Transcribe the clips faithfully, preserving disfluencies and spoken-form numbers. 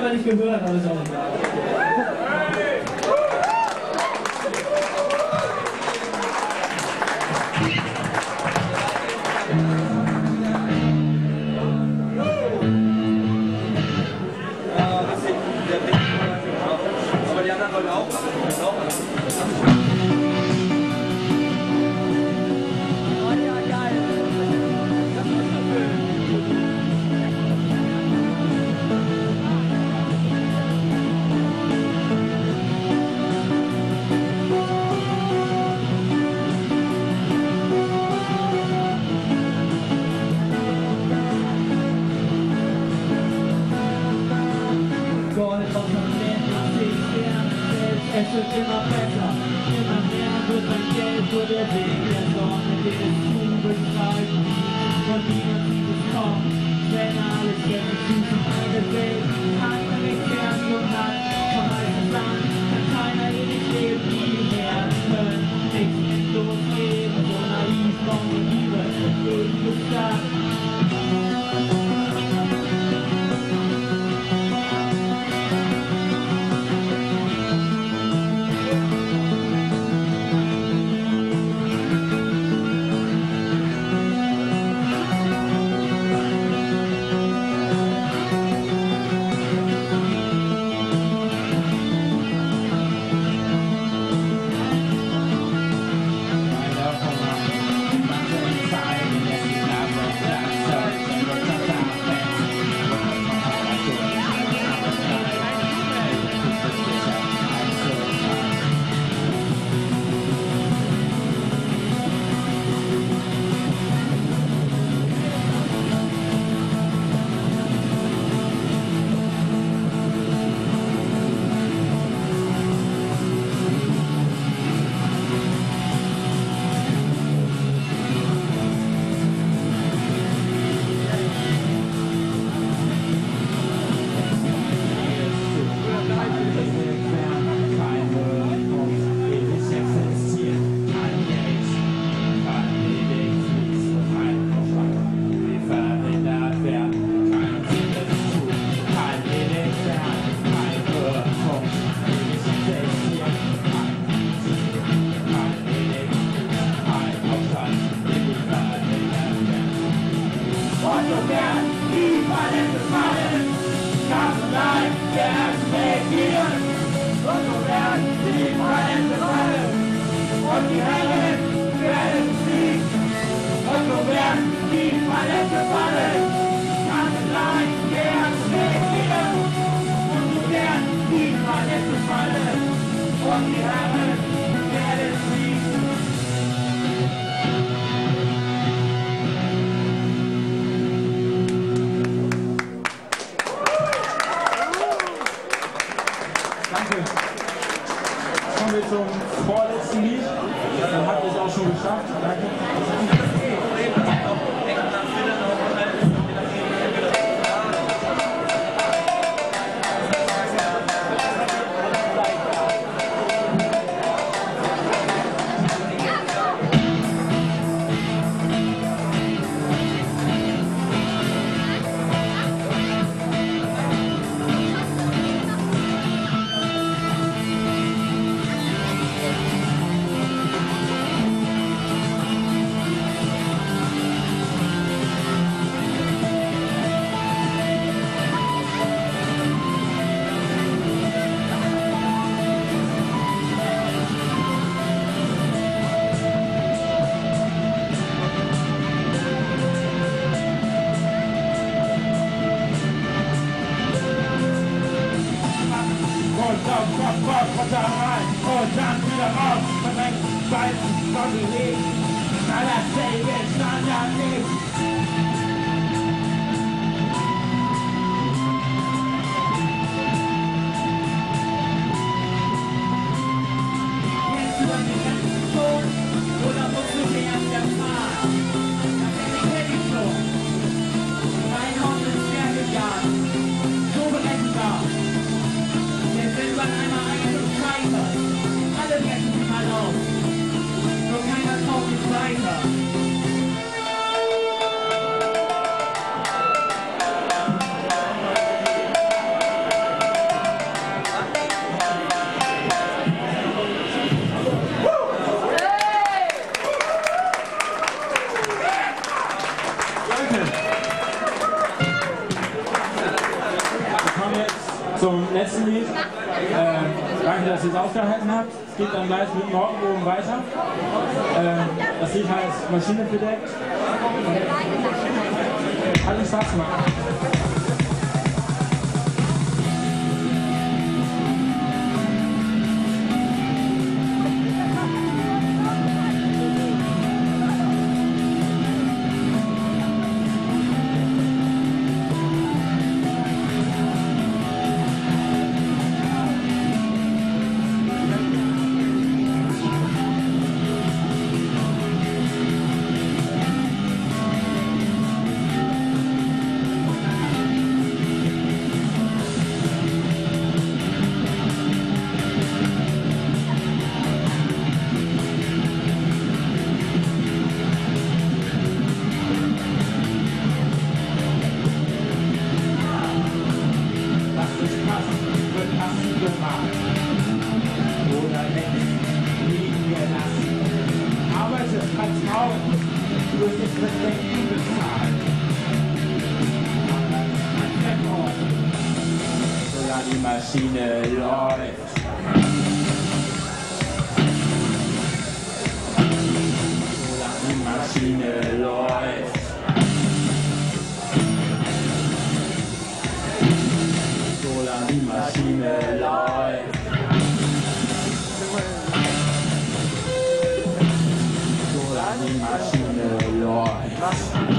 man nicht gehört, aber ist auch egal. Aber die anderen Leute auch. Es wird immer besser, immer mehr wird mein Geld vor der Weg der Sonne, den es zu beschreiben, von niemand sieht es kommen, wenn alles jetzt zwischen der Welt, keiner den Kern hat, vom alten Land, kann keiner ewig leben, nie mehr können, nichts endlos leben, so naiv, von Liebe, ewige Stadt. Kommen wir zum vorletzten Lied. Dann habt ihr es auch schon geschafft. Danke. Und dann rein und dann wieder raus. Man denkt, Weißen, Sonne lebt. Na, das selbe Standard nicht. Weiter. Danke. Wir kommen jetzt zum letzten Lied. Ähm, danke, dass ihr es ausgehalten habt. Es geht dann gleich mit Morgen oben weiter. Ähm, das Lied heißt Maschine bedeckt. Hat uns Spaß gemacht. Die Maschine läuft. Solange die Maschine läuft. Solange die Maschine läuft. Solange die Maschine läuft.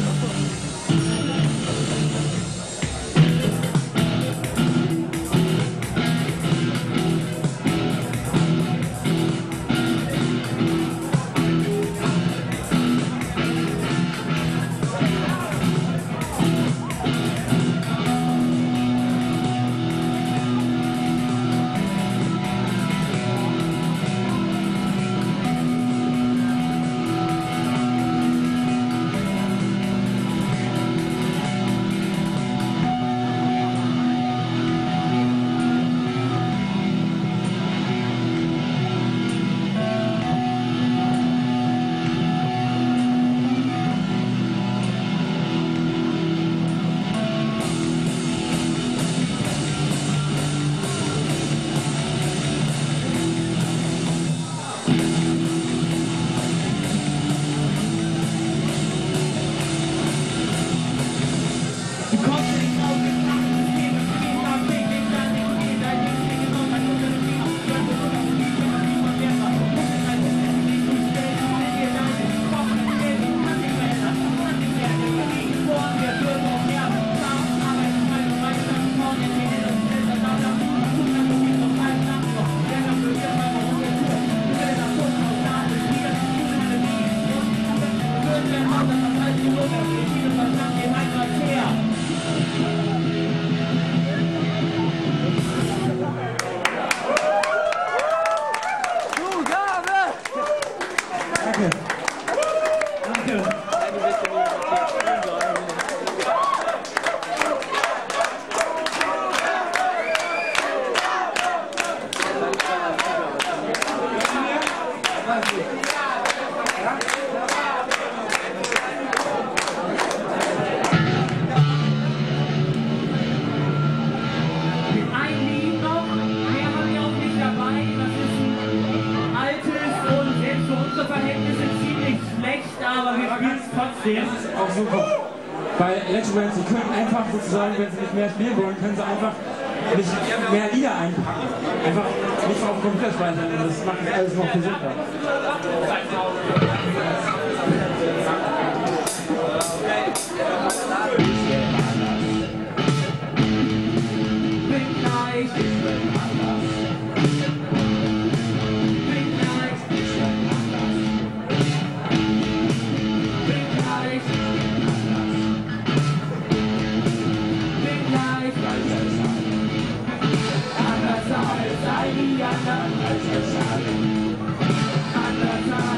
Das ist auch super. Bei Electrobands, sie können einfach sozusagen, wenn sie nicht mehr spielen wollen, können sie einfach nicht mehr Lieder einpacken. Einfach nicht auf den Computer speichern und das macht das alles noch gesünder.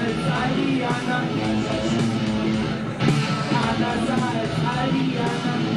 Anders als all die anderen.